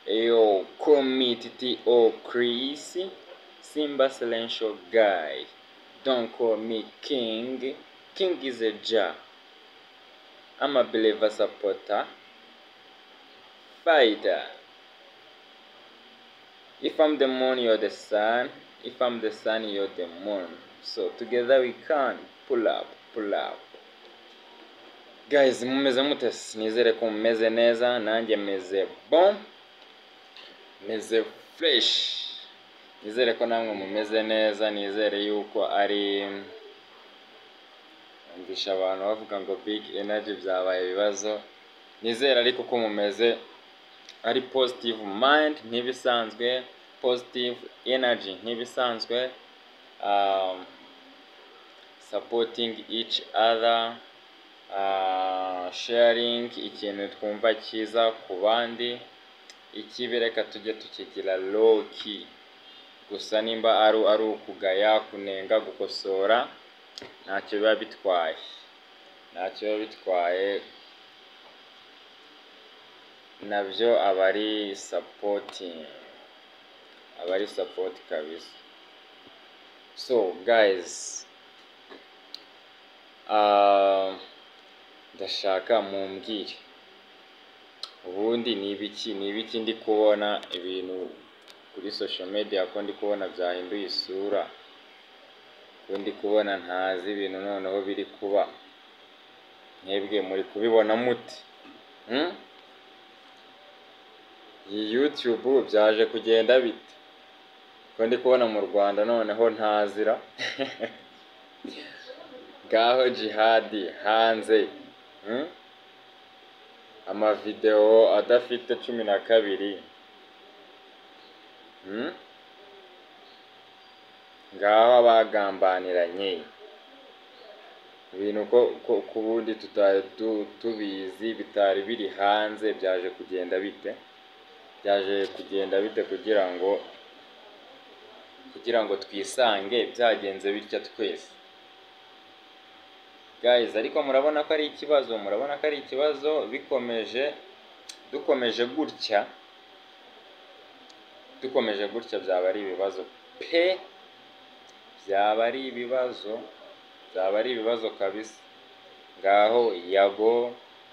Yo, call me TTO Chris, Simba Silential Guy. Don't call me King. King is a jar. I'm a believer supporter. Fighter. If I'm the moon, you're the sun. If I'm the sun, you're the moon. So together we can pull up, pull up. Guys, mumeze mute? Nizere ko mumeze neza, nanjye meze bon, meze fresh. Nizere ko namwe mumeze neza, nizere yuko ari umvisha abantu bavuga ngo big energy byabaye ibibazo. Nizere ariko ko mumeze ari positive mind ntibisanzwe, positive energy ntibisanzwe, supporting each other, sharing ikintu twumva cyiza ku bandi, ikibi reka tujye tukigira low key. Gusa nimba ari ukugaya, kunenga, gukosora, ntacyo biba bitwaye, ntacyo biba bitwaye, nabyo abari supporting, abari support kabisa. So guys, ndashaka mumbwire ubundi ni ibiki ndi kubona ibintu kuri social media ko ndi kubona byahinduye isura, ko ndi kubona ntazi ibintu noneho biri kuba. Mwebwe muri kubibona muti? Iyi YouTube byaje kugenda bite? Ko ndi kubona mu Rwanda noneho ntazira. Gaho jihadi hanze, amavideo adafite 12, ngaho abagambaniranye ibintu ko kubundi tutari tubizi, bitari biri hanze. Byaje kugenda bite? Byaje kugenda bite kugira ngo twisange byagenze bitya twese? Guys, ariko murabona ko ari ikibazo, murabona ko ari ikibazo dukomeje gutya byaba ari ibibazo pe, byaba ari ibibazo kabisa. Ngaho Yago,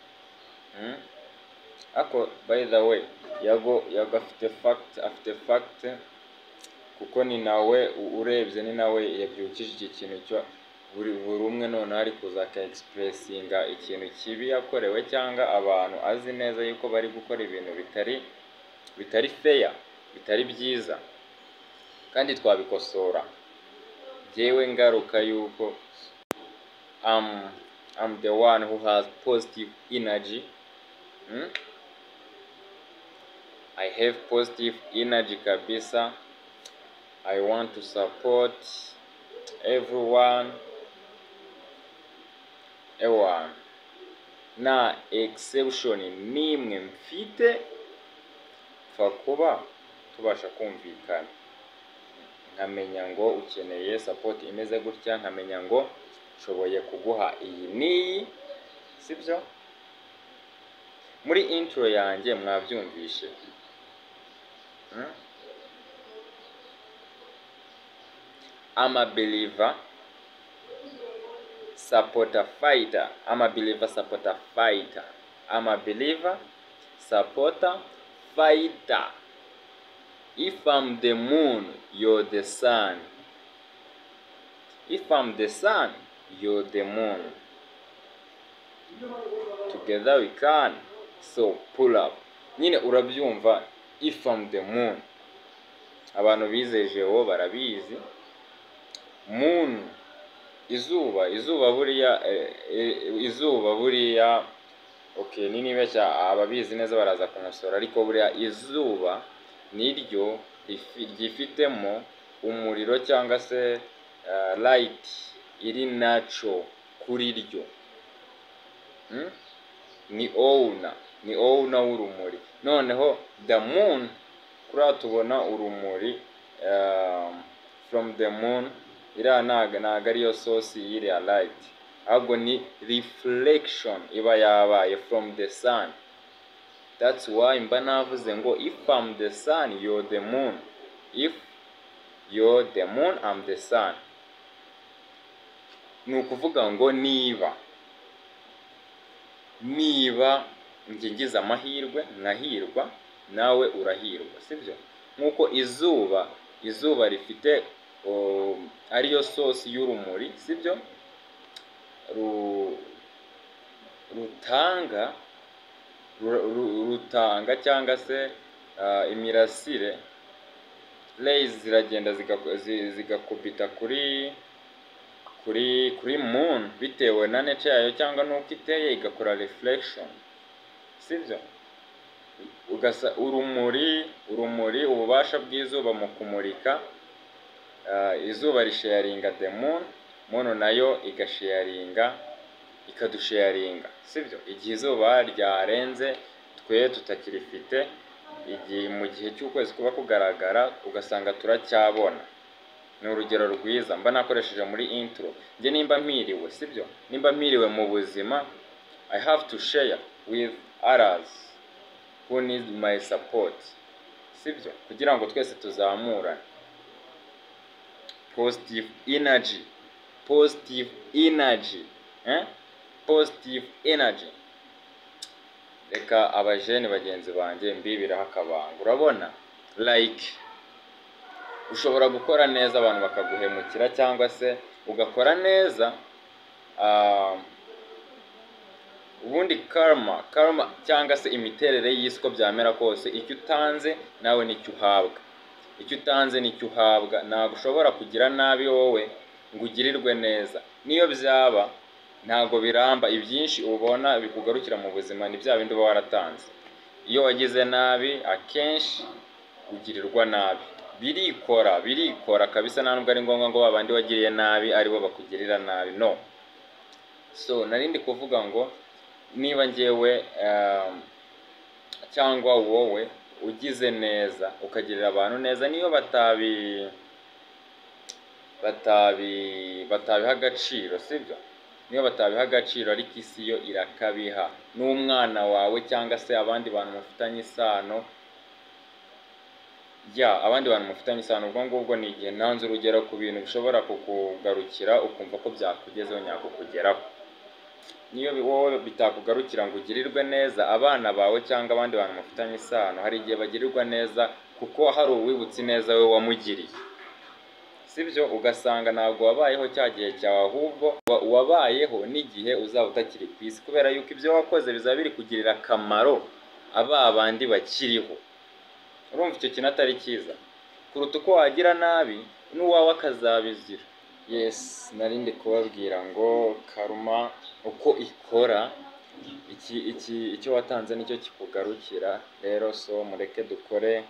ako by the way Yago afite fact kuko ni nawe urebye, ni nawe yabyukije iki kintu cyo buri umwe none ari kuza ka expressinga ikintu kibi yakorewe, cyangwa abantu azi neza yuko bari gukora ibintu bitari fair, bitari byiza, kandi twabikosora. Jewe ngaruka yuko I'm the one who has positive energy. I have positive energy kabisa. I want to support everyone, na exception nimwe mfite, fa kuba tubasha kumvikana, nkamenya ngo ukeneye support imeze gutya, nkamenya ngo nshoboye kuguha iyi niyi, sibyo? Muri intro yanjye mwabyumvishe, I'm a believer, supporter, fighter. I'm a believer, supporter, fighter. I'm a believer, supporter, fighter. If I'm the moon, you're the sun. If I'm the sun, you're the moon. Together we can. So pull up. Nyine urabyumva, if I'm the moon. Abantu bizeje wo barabizi. Moon, izuba buriya okay, nibeshya ababizi neza baraza kumusora, ariko buriya izuba niryo ryifitemo umuriro cyangwa se light iri natural kuri ryo. Ni owner w'urumuri. Noneho the moon, kuri tubona urumuri from the moon, iriya ntago ariyo source y'iriya light, ahubwo ni reflection iba yabaye from the sun. That's why mba navuze ngo if I'm the sun you're the moon, if you're the moon I'm the sun. Ni ukuvuga ngo niba njye ngize amahirwe nkahirwa, nawe urahirwa, sibyo? Nk'uko izuba rifite ariyo sosi y'urumuri, sibyo? rutanga cyangwa se imirasire, rays ziragenda zigakubita kuri moon bitewe na nature yayo cyangwa nuko iteye, igakora reflection, sibyo? urumuri ububasha bw'izuba mu kumurika, izuba risharinga the moon nayo igasharinga ikadusharinga, sibyo? Igihe izuba ryarenze twe tutakirifite, igihe mu gihe cy'ukwezi kuba kugaragara ugasanga turacyabona. Ni urugero rwiza mba nakoresheje muri intro. Njye nimba mpiriwe, sibyo? Nimba mpiriwe mu buzima, I have to share with others who need my support, sibyo? Kugira ngo twese tuzamurane. Positive energy, positive energy. Reka abajene bagenzi banjye mbibiraho akabanga. Urabona, like ushobora gukora neza abantu bakaguhemukira, cyangwa se ugakora neza ubundi karma cyangwa se imiterere y'isi ko byamera kose, icyo utanze nawe nicyo uhabwa, icyo utanze nicyo uhabwa. Ntabwo ushobora kugira nabi wowe ngo ugirirwe neza, niyo byaba ntabwo biramba. Ibyinshi ubona bikugarukira mu buzima ni bya bindi uba waratanze. Iyo wagize nabi akenshi ugirirwa nabi. Birikora kabisa, nta nubwo ari ngombwa ngo babandi wagiriye nabi aribo bakugirira nabi, no. So narindi kuvuga ngo niba njyewe cyangwa wowe ugize neza ukagirira abantu neza, niyo batabiha agaciro, sibyo? Niyo batabiha agaciro, ariko isi yo irakabiha. N'umwana wawe cyangwa se abandi bantu mufitanye isano, ubwo ngubwo ni igihe nanze urugero ku bintu bishobora kukugarukira ukumva ko byakugezeho nyakukugeraho. Niyo wowe bitakugarukira ngo ugirirwe neza, abana bawe cyangwa abandi bantu mufitanye isano hari igihe bagirirwa neza kuko hari uwibutse neza we wamugiriye, sibyo? Ugasanga ntabwo wabayeho cya gihe cyawe, ahubwo wabayeho n'igihe uzaba utakiri ku isi, kubera yuko ibyo wakoze bizaba biri kugirira akamaro bandi bakiriho. Urumva icyo kintu atari cyiza, kuruta uko wagira nabi n'uwawe akazabizira. Yes, narindi kubabwira ngo karma uko ikora, icyo watanze nicyo kikugarukira. Rero so mureke dukore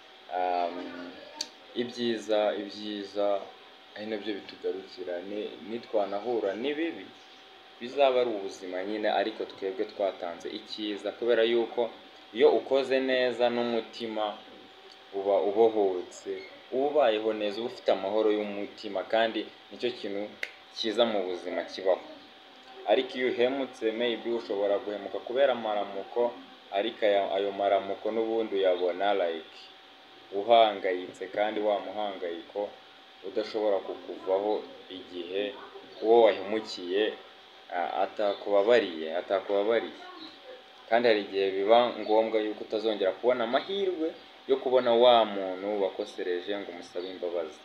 ibyiza ari nabyo bitugarukira. Nitwanahura n'ibibi bizaba ari ubuzima nyine, ariko twebwe twatanze icyiza, kubera yuko iyo ukoze neza n'umutima uba ubohotse, ubayeho neza, uba ufite amahoro y'umutima, kandi nicyo kintu cyiza mu buzima kibaho. Ariko iyo uhemutse, maybe ushobora guhemuka kubera amaramuko, ariko ayo maramuko n'ubundi uyabona like uhangayitse, kandi wa muhangayiko udashobora kukuvaho igihe uwo wahemukiye atakubabariye. Kandi hari igihe biba ngombwa yuko utazongera kubona amahirwe yo kubona wa muntu wakosereje ngo umusabe imbabazi.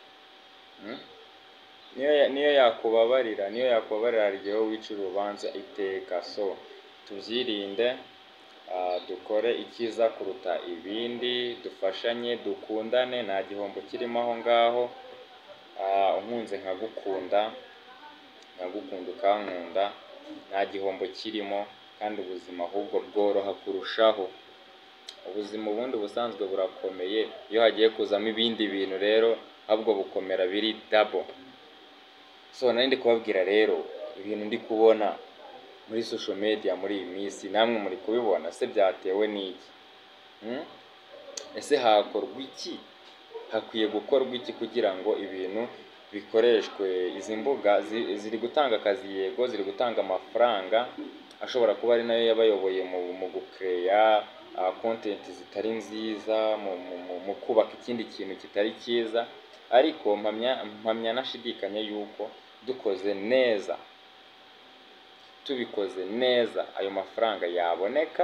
Niyo yakubabarira hari igihe wica urubanza iteka. So tubyirinde, dukore icyiza kuruta ibindi, dufashanye, dukundane, nta gihombo kirimo aho ngaho. Unkunze nkagukunda ukankunda, nta gihombo kirimo, kandi ubuzima ahubwo bworoha kurushaho. Ubuzima ubundi ubusanzwe burakomeye, iyo hagiye kuzamo ibindi bintu rero ahubwo bukomera biri double. So narindi kubabwira rero ibintu ndi kubona muri social media muri iyi minsi, namwe muri kubibona, se byatewe n'iki? Ese hakorwa iki? Hakwiye gukorwa iki kugira ngo ibintu bikoreshwe? Izi mbuga ziri gutanga akazi, yego ziri gutanga amafaranga ashobora kuba ari nayo yabayoboye mu gukeya content zitari nziza, mu kubaka ikindi kintu kitari cyiza, ariko mpamya nashidikanya yuko dukoze neza, tubikoze neza, ayo mafaranga yaboneka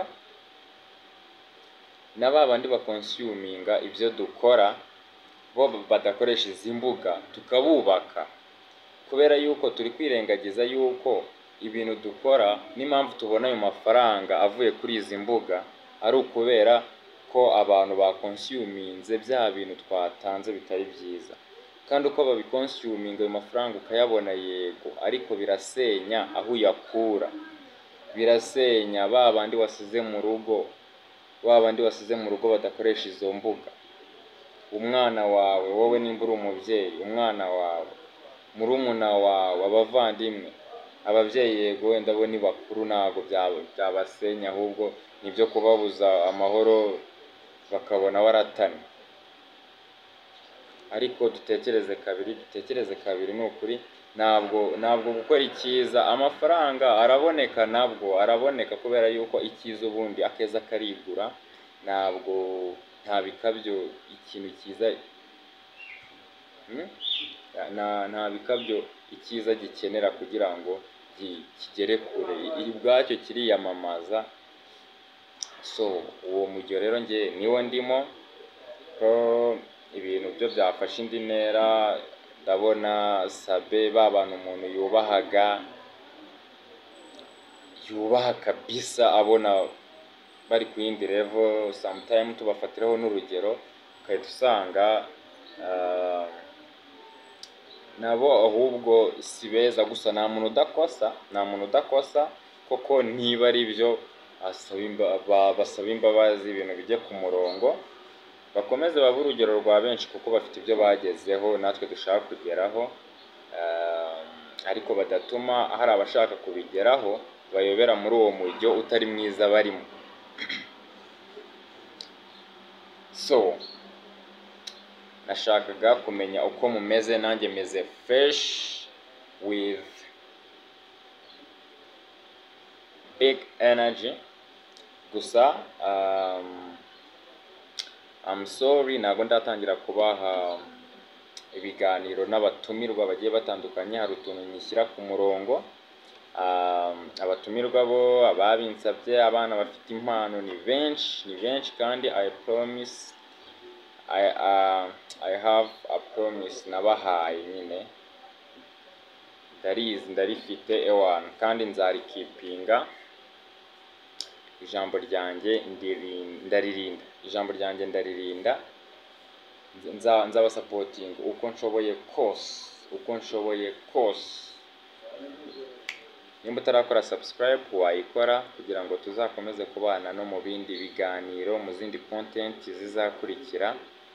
na babandi bakonsuminga ibyo dukora bo badakoresha izi mbuga tukabubaka, kubera yuko turi kwirengagiza yuko ibintu dukora n'impamvu tubona ayo mafaranga avuye kuri izi mbuga ari ukubera ko abantu bakonsuminze bya bintu twatanze bitari byiza. Kandi uko babikonsuminga ayo mafaranga ukayabona, yego, ariko birasenya aho uyakura, birasenya babandi wasize mu rugo, badakoresha izo mbuga. Umwana wawe, wowe nimba uri umubyeyi, umwana wawe, murumuna wawe, abavandimwe, ababyeyi yego wenda bo ni bakuru ntabwo byabasenya, ahubwo nibyo kubabuza amahoro bakabona waratanye. Ariko dutekereze kabiri, ni ukuri ntabwo gukora icyiza, amafaranga araboneka, nabwo araboneka, kubera yuko icyiza ubundi akeza karigura, nta bikabyo ikintu cyiza, nta bikabyo icyiza gikenera kugira ngo kigere kure, ubwacyo kiriyamamaza. So uwo mujyo rero njye niwo ndimo, ko ibintu byo byafashe indi ntera. Ndabona Sabe, bantu umuntu yubaha kabisa, abona bari ku yindi level, sometime tubafatiraho n'urugero, ukahita usanga nabo ahubwo si beza. Gusa nta muntu udakosa, koko niba ari byo basaba imbabazi, ibintu bijye ku murongo, bakomeze babe urugero rwa benshi, kuko bafite ibyo bagezeho natwe dushaka kugeraho, ariko badatuma hari abashaka kubigeraho bayobera muri uwo mujyo utari mwiza barimo. So nashakaga kumenya uko mumeze, nanjye meze fresh with big energy. Gusa I'm sorry, ntabwo ndatangira kubaha ibiganiro n'abatumirwa bagiye batandukanye. Hari utuntu nyishyira ku murongo, abatumirwa bo ababinsabye, abana bafite impano ni benshi, kandi I promise, I have a promise nabahaye, nyine ndarifite ewana, kandi nzarikipinga. Ijambo ryanjye ndaririnda, nzabasapotinga uko nshoboye kose. Nimba utarakora subscribe wayikora, kugira ngo tuzakomeze kubana no mu bindi biganiro, mu zindi content zizakurikira.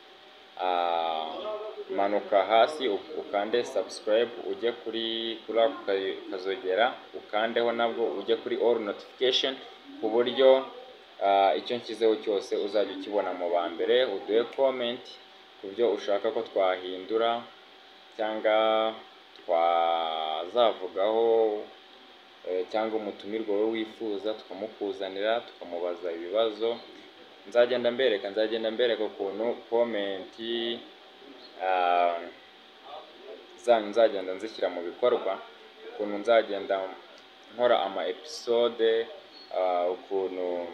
Manuka hasi ukande subscribe, ujye kuri kazogera ukandeho, nabwo ujye kuri all notification, ku buryo icyo nshyizeho cyose uzajya ukibona mu ba mbere. Uduhe comment ku byo ushaka ko twahindura cyangwa twazavugaho, cyangwa umutumirwa we wifuza tukamukuzanira, tukamubaza ibibazo. Nzagenda mbereka ukuntu comment zanyu nzagenda nzishyira mu bikorwa, ukuntu nzagenda nkora ama episode, ukuntu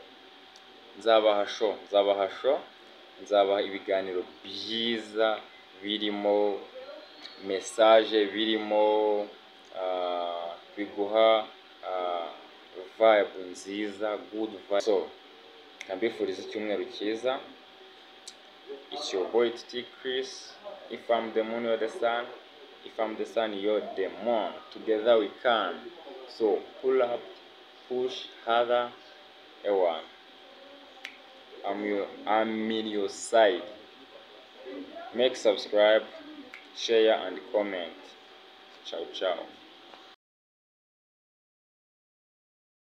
nzabaha ibiganiro byiza, birimo message, birimo biguha vibe nziza, good vibe. So mbifuriza icyumweru cyiza. It's your boy TT Chris. If I'm the moon, you're the sun. If I'm the sun, you're the moon. Together we can. So pull up, push harder, everyone. I'm in your side. Make subscribe, share and comment. Ciao ciao.